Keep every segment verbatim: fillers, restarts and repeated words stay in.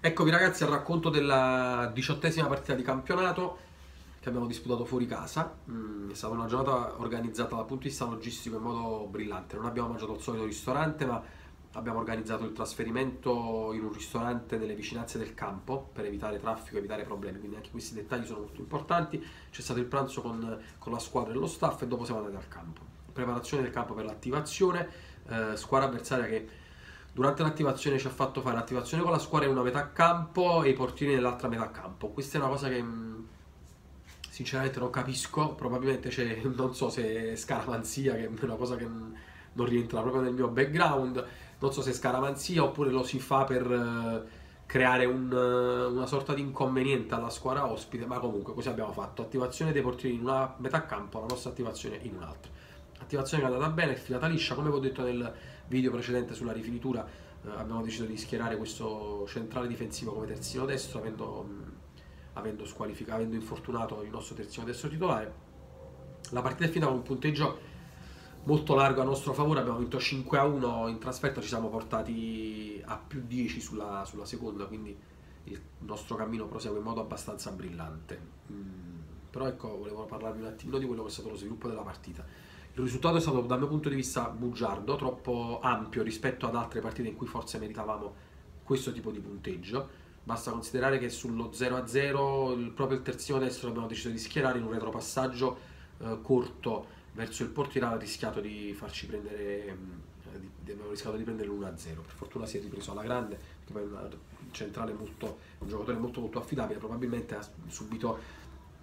Eccovi ragazzi al racconto della diciottesima partita di campionato che abbiamo disputato fuori casa. Mm, è stata una giornata organizzata dal punto di vista logistico in modo brillante. Non abbiamo mangiato al solito ristorante, ma abbiamo organizzato il trasferimento in un ristorante nelle vicinanze del campo per evitare traffico, evitare problemi. Quindi anche questi dettagli sono molto importanti. C'è stato il pranzo con, con la squadra e lo staff e dopo siamo andati al campo. Preparazione del campo per l'attivazione, eh, squadra avversaria che durante l'attivazione ci ha fatto fare l'attivazione con la squadra in una metà campo e i portieri nell'altra metà campo. Questa è una cosa che mh, sinceramente non capisco, probabilmente c'è, non so se è scaramanzia, che è una cosa che mh, non rientra proprio nel mio background, non so se è scaramanzia oppure lo si fa per eh, creare un, eh, una sorta di inconveniente alla squadra ospite, ma comunque così abbiamo fatto. Attivazione dei portieri in una metà campo, la nostra attivazione in un'altra. Attivazione che è andata bene, è filata liscia, come vi ho detto nel video precedente sulla rifinitura, eh, abbiamo deciso di schierare questo centrale difensivo come terzino destro, avendo, mh, avendo, avendo infortunato il nostro terzino destro titolare. La partita è finita con un punteggio molto largo a nostro favore, abbiamo vinto cinque a uno in trasferta, ci siamo portati a più dieci sulla, sulla seconda, quindi il nostro cammino prosegue in modo abbastanza brillante. Mm, però ecco, volevo parlarvi un attimino di quello che è stato lo sviluppo della partita. Il risultato è stato dal mio punto di vista bugiardo, troppo ampio rispetto ad altre partite in cui forse meritavamo questo tipo di punteggio. Basta considerare che sullo zero a zero il, proprio il terzino destro abbiamo deciso di schierare in un retropassaggio eh, corto verso il portiere, ha rischiato di farci prendere, eh, di, di, abbiamo rischiato di prendere l'uno a zero. Per fortuna si è ripreso alla grande, perché poi è un centrale molto, un giocatore molto molto affidabile, probabilmente ha subito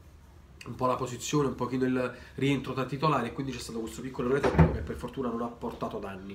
un po' la posizione, un pochino il rientro da titolare e quindi c'è stato questo piccolo errore tecnico che per fortuna non ha portato danni.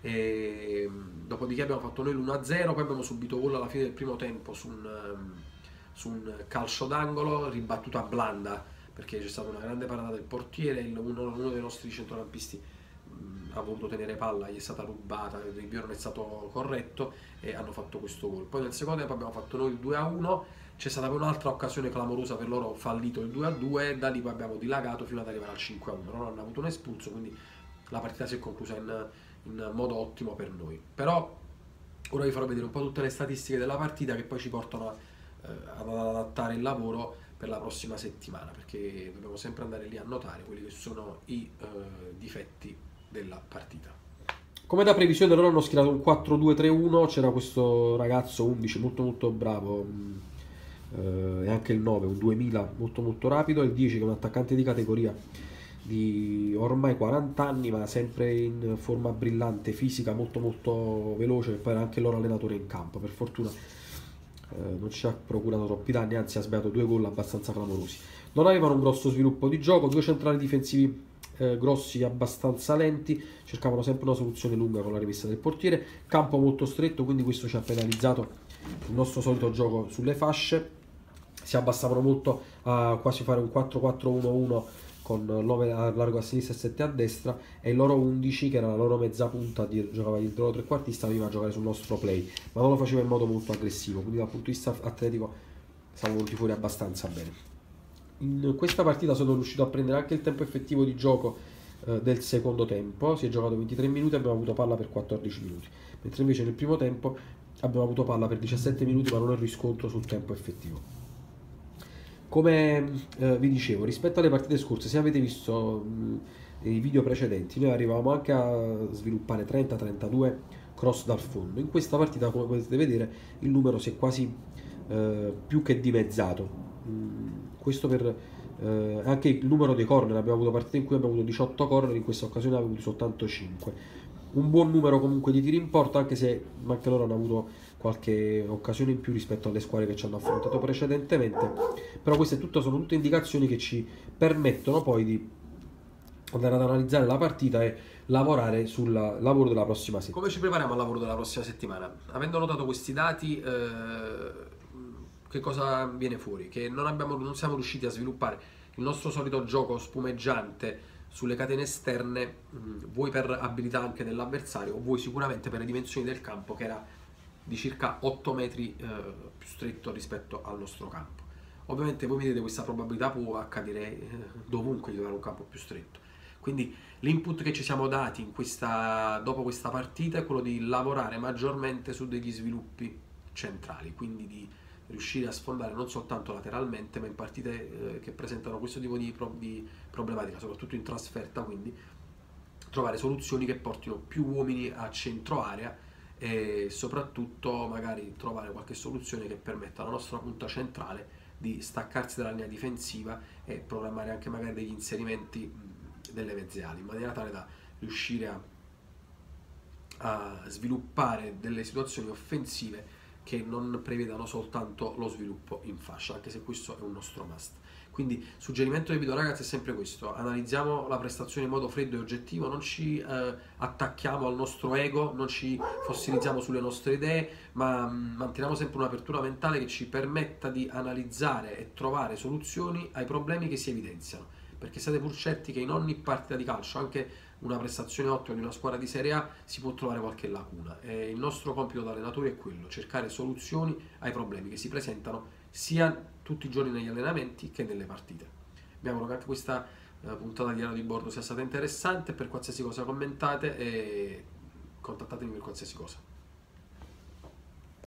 E, dopodiché abbiamo fatto noi l'uno a zero, poi abbiamo subito gol alla fine del primo tempo su un, su un calcio d'angolo, ribattuta blanda perché c'è stata una grande parata del portiere, uno, uno dei nostri centrocampisti mh, ha voluto tenere palla, gli è stata rubata, il rinvio non è stato corretto e hanno fatto questo gol. Poi nel secondo tempo abbiamo fatto noi il due a uno, c'è stata poi un'altra occasione clamorosa per loro, fallito il due a due e da lì poi abbiamo dilagato fino ad arrivare al cinque a uno, non hanno avuto un espulso, quindi la partita si è conclusa in, in modo ottimo per noi. Però ora vi farò vedere un po' tutte le statistiche della partita che poi ci portano a, eh, ad adattare il lavoro per la prossima settimana, perché dobbiamo sempre andare lì a notare quelli che sono i eh, difetti della partita. Come da previsione loro hanno schierato un quattro due tre uno, c'era questo ragazzo undici molto molto bravo, eh, e anche il nove, un duemila molto molto rapido, e il dieci che è un attaccante di categoria di ormai quaranta anni, ma sempre in forma brillante, fisica, molto molto veloce, e poi era anche il loro allenatore in campo. Per fortuna eh, non ci ha procurato troppi danni, anzi ha sbagliato due gol abbastanza clamorosi. Non avevano un grosso sviluppo di gioco, due centrali difensivi eh, grossi abbastanza lenti, cercavano sempre una soluzione lunga con la rimessa del portiere, campo molto stretto, quindi questo ci ha penalizzato il nostro solito gioco sulle fasce. Si abbassavano molto a quasi fare un quattro quattro uno uno con nove a largo a sinistra e sette a destra, e il loro undici, che era la loro mezza punta, di, giocava dietro loro trequartista, veniva a giocare sul nostro play, ma non lo faceva in modo molto aggressivo, quindi dal punto di vista atletico siamo venuti fuori abbastanza bene. In questa partita sono riuscito a prendere anche il tempo effettivo di gioco eh, del secondo tempo, si è giocato ventitré minuti e abbiamo avuto palla per quattordici minuti, mentre invece nel primo tempo abbiamo avuto palla per diciassette minuti, ma non il riscontro sul tempo effettivo. Come eh, vi dicevo, rispetto alle partite scorse, se avete visto mh, i video precedenti, noi arrivavamo anche a sviluppare trenta trentadue cross dal fondo. In questa partita, come potete vedere, il numero si è quasi eh, più che dimezzato. Mm, questo per eh, anche il numero dei corner. Abbiamo avuto partite in cui abbiamo avuto diciotto corner, in questa occasione abbiamo avuto soltanto cinque. Un buon numero comunque di tiri in porta, anche se anche loro hanno avuto qualche occasione in più rispetto alle squadre che ci hanno affrontato precedentemente, però queste tutte sono tutte indicazioni che ci permettono poi di andare ad analizzare la partita e lavorare sul lavoro della prossima settimana. Come ci prepariamo al lavoro della prossima settimana? Avendo notato questi dati, eh, che cosa viene fuori? Che non, abbiamo, non siamo riusciti a sviluppare il nostro solito gioco spumeggiante sulle catene esterne, vuoi per abilità anche dell'avversario, o vuoi sicuramente per le dimensioni del campo, che era di circa otto metri eh, più stretto rispetto al nostro campo. Ovviamente voi mi dite, questa probabilità può accadere eh, dovunque di avere un campo più stretto. Quindi l'input che ci siamo dati in questa, dopo questa partita è quello di lavorare maggiormente su degli sviluppi centrali, quindi di riuscire a sfondare non soltanto lateralmente, ma in partite eh, che presentano questo tipo di, pro di problematica, soprattutto in trasferta, quindi trovare soluzioni che portino più uomini a centro area e soprattutto magari trovare qualche soluzione che permetta alla nostra punta centrale di staccarsi dalla linea difensiva e programmare anche magari degli inserimenti delle mezze ali in maniera tale da riuscire a, a sviluppare delle situazioni offensive che non prevedano soltanto lo sviluppo in fascia, anche se questo è un nostro must. Quindi suggerimento che vi do ragazzi è sempre questo: analizziamo la prestazione in modo freddo e oggettivo, non ci eh, attacchiamo al nostro ego, non ci fossilizziamo sulle nostre idee, ma mh, manteniamo sempre un'apertura mentale che ci permetta di analizzare e trovare soluzioni ai problemi che si evidenziano, perché siate pur certi che in ogni partita di calcio, anche una prestazione ottima di una squadra di Serie A, si può trovare qualche lacuna e il nostro compito da allenatori è quello: cercare soluzioni ai problemi che si presentano sia tutti i giorni negli allenamenti che nelle partite. Mi auguro che anche questa eh, puntata di Diario di Bordo sia stata interessante. Per qualsiasi cosa commentate e contattatemi per qualsiasi cosa.